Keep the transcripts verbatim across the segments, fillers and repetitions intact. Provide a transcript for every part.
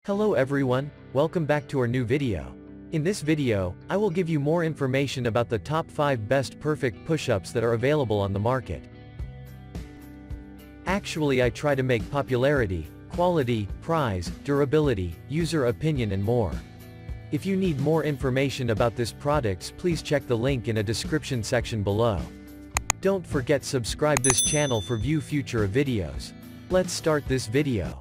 Hello everyone, welcome back to our new video. In this video, I will give you more information about the top five best perfect push-ups that are available on the market. Actually, I try to make popularity, quality, price, durability, user opinion and more. If you need more information about this products, please check the link in a description section below. Don't forget subscribe this channel for view future videos. Let's start this video.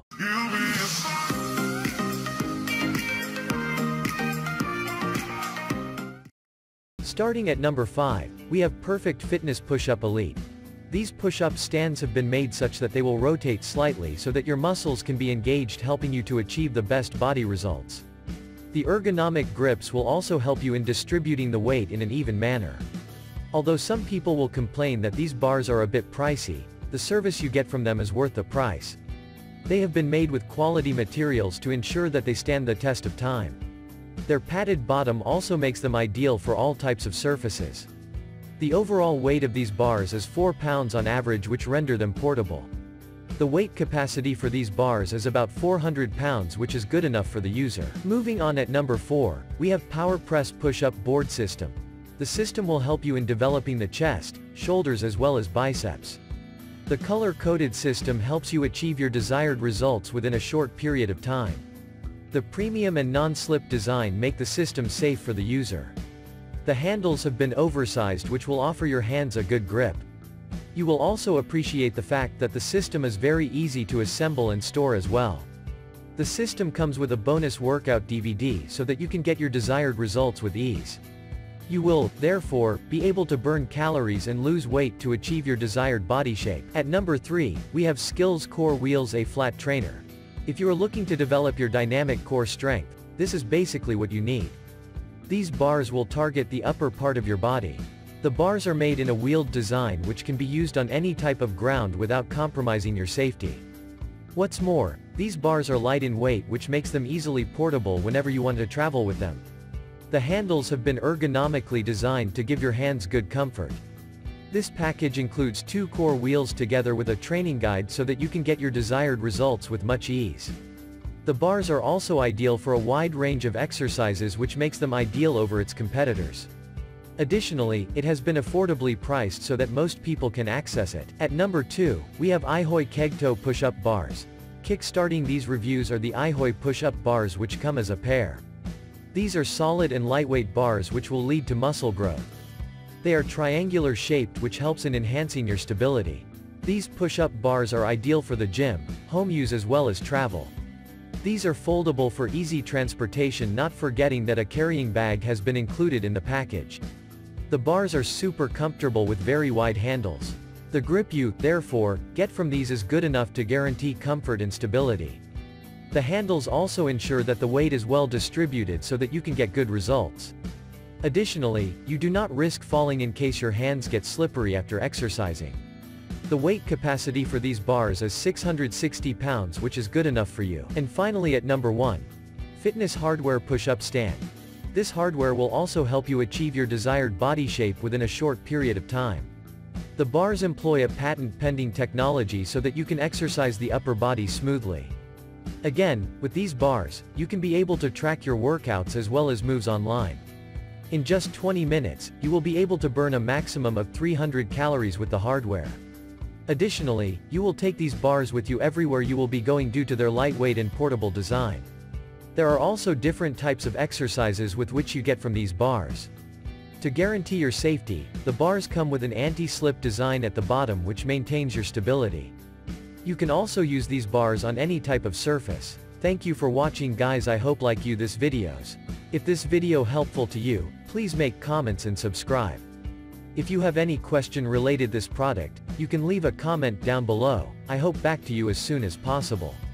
Starting at number five, we have Perfect Fitness Push-Up Elite. These push-up stands have been made such that they will rotate slightly so that your muscles can be engaged, helping you to achieve the best body results. The ergonomic grips will also help you in distributing the weight in an even manner. Although some people will complain that these bars are a bit pricey, the service you get from them is worth the price. They have been made with quality materials to ensure that they stand the test of time. Their padded bottom also makes them ideal for all types of surfaces. The overall weight of these bars is four pounds on average, which render them portable. The weight capacity for these bars is about four hundred pounds, which is good enough for the user. Moving on at number four, we have Power Press Push-Up Board System. The system will help you in developing the chest, shoulders as well as biceps. The color-coded system helps you achieve your desired results within a short period of time. The premium and non-slip design make the system safe for the user. The handles have been oversized, which will offer your hands a good grip. You will also appreciate the fact that the system is very easy to assemble and store as well. The system comes with a bonus workout D V D so that you can get your desired results with ease. You will, therefore, be able to burn calories and lose weight to achieve your desired body shape. At number three, we have Skills Core Wheels A Flat Trainer. If you are looking to develop your dynamic core strength, this is basically what you need. These bars will target the upper part of your body. The bars are made in a wheeled design which can be used on any type of ground without compromising your safety. What's more, these bars are light in weight, which makes them easily portable whenever you want to travel with them. The handles have been ergonomically designed to give your hands good comfort. This package includes two core wheels together with a training guide so that you can get your desired results with much ease. The bars are also ideal for a wide range of exercises, which makes them ideal over its competitors. Additionally, it has been affordably priced so that most people can access it. At number two, we have iHoy Kegto Push-Up Bars. Kickstarting these reviews are the iHoy Push-Up Bars, which come as a pair. These are solid and lightweight bars which will lead to muscle growth. They are triangular shaped, which helps in enhancing your stability. These push-up bars are ideal for the gym, home use as well as travel. These are foldable for easy transportation, not forgetting that a carrying bag has been included in the package. The bars are super comfortable with very wide handles. The grip you, therefore, get from these is good enough to guarantee comfort and stability. The handles also ensure that the weight is well distributed so that you can get good results. Additionally, you do not risk falling in case your hands get slippery after exercising. The weight capacity for these bars is six hundred sixty pounds, which is good enough for you. And finally at number one, Fitness Hardware Push-Up Stand. This hardware will also help you achieve your desired body shape within a short period of time. The bars employ a patent-pending technology so that you can exercise the upper body smoothly. Again, with these bars, you can be able to track your workouts as well as moves online. In just twenty minutes, you will be able to burn a maximum of three hundred calories with the hardware. Additionally, you will take these bars with you everywhere you will be going due to their lightweight and portable design. There are also different types of exercises with which you get from these bars. To guarantee your safety, the bars come with an anti-slip design at the bottom which maintains your stability. You can also use these bars on any type of surface. Thank you for watching guys, I hope like you this videos. If this video helpful to you, please make comments and subscribe. If you have any question related this product, you can leave a comment down below. I hope back to you as soon as possible.